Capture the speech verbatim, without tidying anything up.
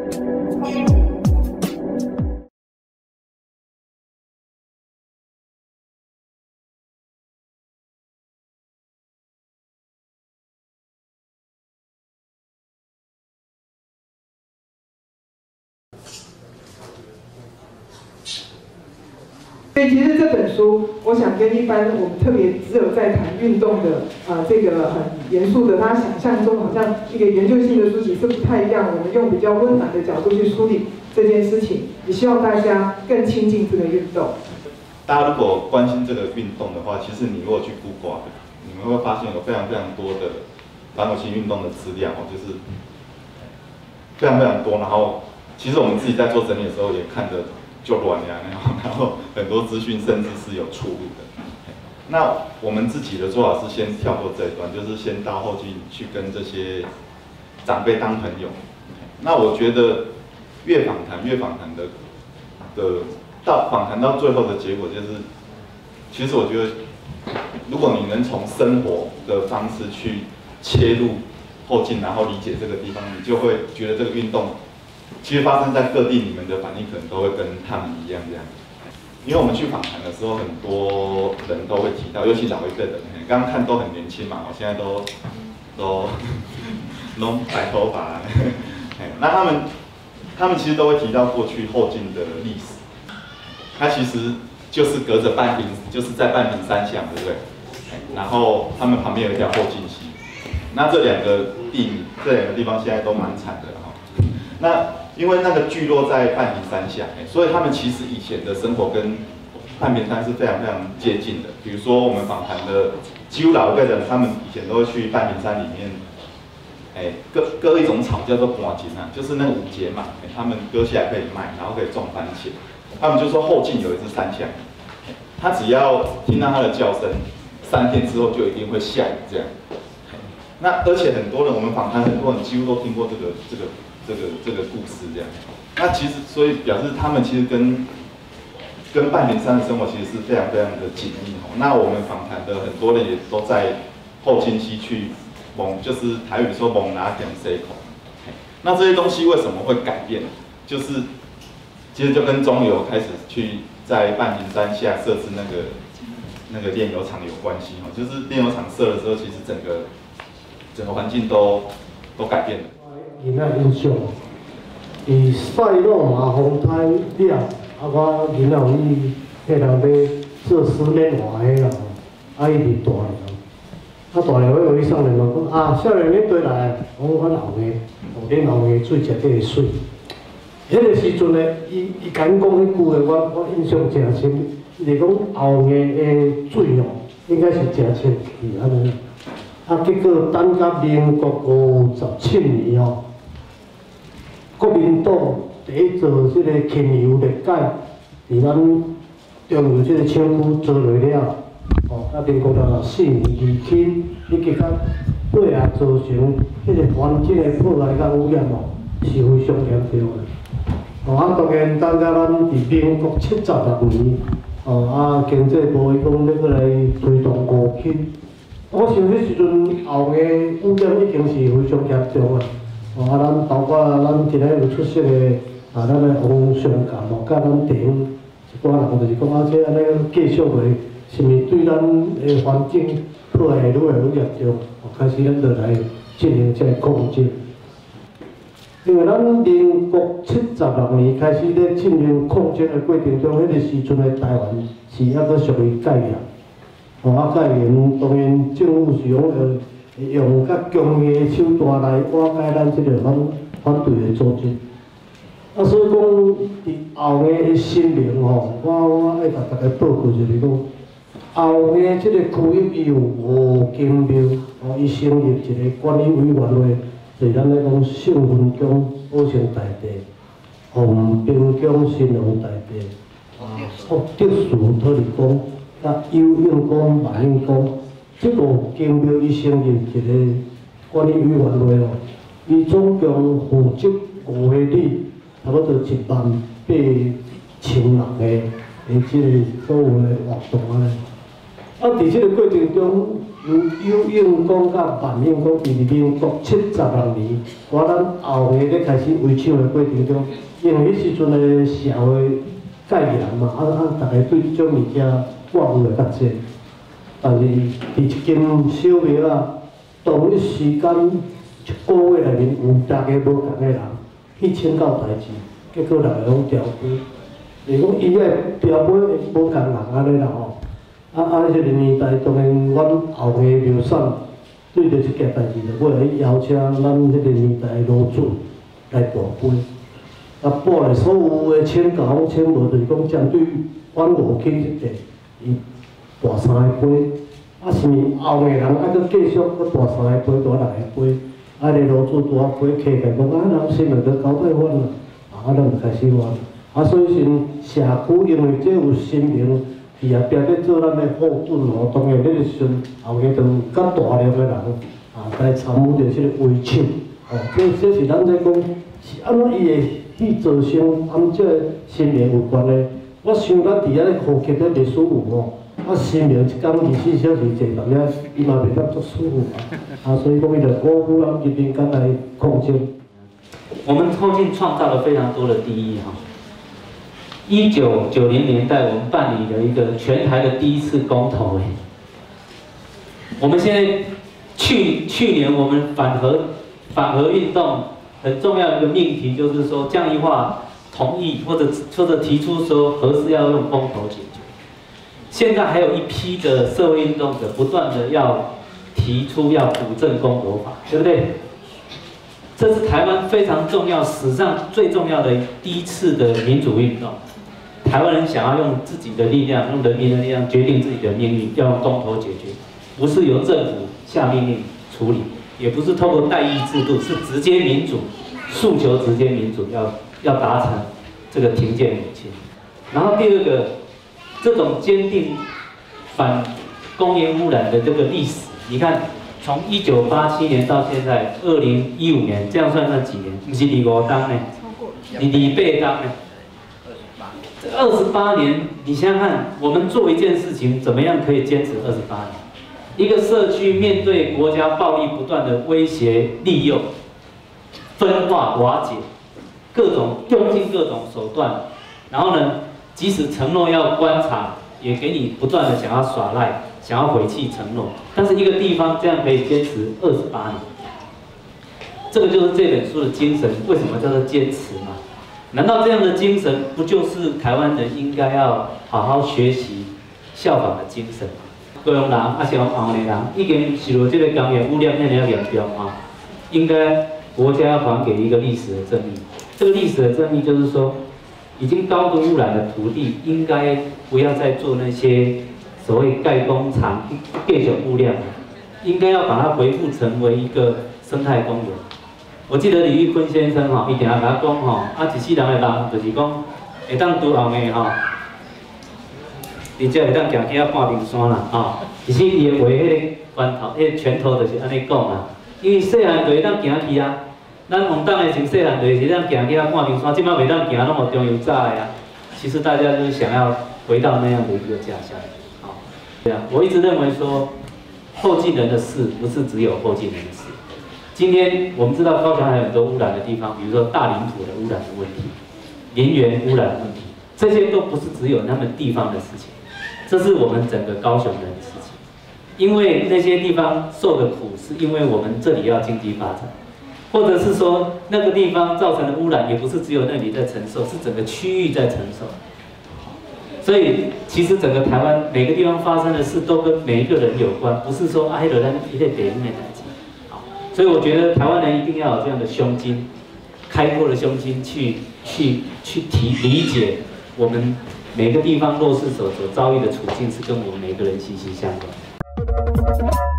所以其实这本书，我想跟一般我们特别只有在谈运动的啊、呃、这个很严肃的，他想象中好像一个研究性的书籍是不太一样。我们用比较温暖的角度去梳理这件事情，也希望大家更亲近这个运动。 大家如果关心这个运动的话，其实你如果去 Google， 你们会发现有非常非常多的反扭性运动的资料哦，就是非常非常多。然后，其实我们自己在做整理的时候也看着。 就乱呀，然后很多资讯甚至是有出入的。那我们自己的做法是先跳过这一段，就是先到后期去跟这些长辈当朋友。那我觉得越访谈越访谈的的到访谈到最后的结果就是，其实我觉得，如果你能从生活的方式去切入后进，然后理解这个地方，你就会觉得这个运动。 其实发生在各地，你们的反应可能都会跟他们一样这样。因为我们去访谈的时候，很多人都会提到，尤其老一辈的人，刚刚看都很年轻嘛，我现在都都弄白头发，那他们他们其实都会提到过去后进的历史，它其实就是隔着半屏，就是在半屏山下，对不对？然后他们旁边有一条后进溪，那这两个地名，这两个地方现在都蛮惨的哈。那 因为那个聚落在半屏山下，所以他们其实以前的生活跟半屏山是非常非常接近的。比如说我们访谈的几乎老一辈的人，他们以前都会去半屏山里面，哎，割割一种草叫做盘筋啊，就是那个五节嘛，他们割下来可以卖，然后可以种番茄。他们就说后进有一只山羌，他只要听到它的叫声，三天之后就一定会下雨这样。那而且很多人，我们访谈很多人几乎都听过这个这个。 这个这个故事这样，那其实所以表示他们其实跟跟半屏山的生活其实是非常非常的紧密哦。那我们访谈的很多人也都在后清溪去蒙，就是台语说蒙拿田 C 口。那这些东西为什么会改变？就是其实就跟中油开始去在半屏山下设置那个那个炼油厂有关系哦。就是炼油厂设了之后，其实整个整个环境都都改变了。 囡仔印象，伊赛路嘛风台了，啊我囡仔有伊迄人要做四面活迄啦，啊伊伫大寮，啊大寮迄位上来嘛讲啊，少年恁回来，我讲阮后日，哦恁后日水食得会水。迄个时阵咧，伊伊甲阮讲迄句话，我我印象诚深。伊是讲后日的水哦，应该是诚清气安尼。啊结果等到民国五十七年哦。 国民党第一做即个轻油列改，伫咱中油即个厂区做落了，哦，啊，民国六十四年二期，以及甲对下造成迄个环境的破坏甲污染哦，是非常严重的。哦，啊，当然，等到咱伫民国七十六年，哦，啊，经济部伊讲要过来推动五期，我想迄时阵后个污染已经是非常严重啊。 哦，啊，咱包括咱今日有出色的啊，咱的王上干哦，甲咱地方一寡人就是讲啊，这安尼继续落，是毋是对咱的环境破坏愈来愈严重？哦，开始咱就来进行这个控制。因为咱民国七十六年开始咧进行控制的过程中，迄个时阵的台湾是还阁属于戒严。哦，啊，戒严当然政府是讲呃。 用较强硬的手段来瓦解咱即个反反对的组织，啊，所以讲伫后个新闻吼，我我爱甲大家报告就是讲，后个即个区域伊有五间庙，哦，伊成立一个管理委员会，就是咱咧讲圣文宫保生大帝、洪平宫新王大帝、啊福德寺土地公、甲有应宫、万应宫。 这五间庙伊成立一个管理委员会哦，伊总共负责五个里，差不多一万八千人个诶，即个所有的活动安尼。啊，伫即个过程中， 嗯，有用讲甲万应讲，伫民国七十六年，我咱后下咧开始维修的过程中，因为迄时阵的社会介严嘛，啊啊，大家对即种物件挂有会较济。但是伫一间小庙啊，同一时间一个月内面有大家无共的人去请教代志，结果大家拢调杯。是讲伊个调杯无共人安尼啦吼。啊啊！迄个年代当然，阮后下庙产对着即件代志，就要来邀请咱迄个年代的老祖来跋杯。啊，跋来所有的请教拢请无，就是讲针对阮五庆即个，伊跋三个杯。啊，是毋后下人啊，佮继续佮跋三个杯，大六个杯。啊，个老祖大杯客起讲啊，人生命着交代阮啦，啊，咱就开始玩。啊，所以先社区因为这有新名。伊也标咧做咱的后盾哦，当然，迄个时阵后下就有较大量的人啊，来参与着即个维修哦。这这是咱在讲是安怎伊会去造成按这新名有关的。我想咱伫遐咧呼吸咧历史有哦，啊新名一工二十四小时坐淡了，伊嘛袂当作舒服啊。啊，所以讲伊就鼓舞咱人民间来抗争。 我们后进创造了非常多的第一哈。一九九零年代，我们办理了一个全台的第一次公投。哎，我们现在去去年我们反核反核运动很重要的一个命题，就是说降一化同意或者或者提出说核是要用公投解决。现在还有一批的社会运动者不断的要提出要补正公投法，对不对？这是台湾非常重要、史上最重要的第一次的民主运动。台湾人想要用自己的力量，用人民的力量决定自己的命运，要用公投解决，不是由政府下命令处理，也不是透过代议制度，是直接民主，诉求直接民主，要要达成这个停建母亲。然后第二个，这种坚定反工业污染的这个历史，你看，从一九八七年到现在二零一五年，这样算算几年？不是第五当呢？你第八当呢？这二十八年，你想想看，我们做一件事情，怎么样可以坚持二十八年？一个社区面对国家暴力不断的威胁、利诱、分化、瓦解，各种用尽各种手段，然后呢，即使承诺要观察，也给你不断的想要耍赖，想要毁弃承诺。但是一个地方这样可以坚持二十八年，这个就是这本书的精神。为什么叫做坚持嘛？难道这样的精神不就是台湾人应该要好好学习、效仿的精神吗？高雄人啊，是往后的人，已经受到这个工业污染那样严重啊，应该国家要还给一个历史的正义。这个历史的正义就是说，已经高度污染的土地，应该不要再做那些所谓盖工厂、继续污染，应该要把它恢复成为一个生态公园。我记得李玉坤先生吼，伊定下甲我讲吼，啊一世人的人就是讲，会当拄后面吼，而且会当行起啊半边山啦，吼。其实伊的话，迄个拳头，迄个拳头就是安尼讲啦。因为细汉就会当行去啊，咱往当的时细汉就是当行起啊半边山，即摆袂当行，拢无中油炸的啊。其实大家就是想要回到那样的一个家乡，好，对啊。我一直认为说，后进人的事不是只有后进人的事。今天我们知道高雄还有很多污染的地方，比如说大林埔的污染的问题，林园污染的问题，这些都不是只有他们地方的事情，这是我们整个高雄人的事情。因为那些地方受的苦，是因为我们这里要经济发展，或者是说那个地方造成的污染，也不是只有那里在承受，是整个区域在承受。所以其实整个台湾每个地方发生的事，都跟每一个人有关，不是说哎，有人一类北面来讲。所以我觉得台湾人一定要有这样的胸襟，开阔的胸襟去去去提理解我们每个地方弱势者所遭遇的处境是跟我们每个人息息相关。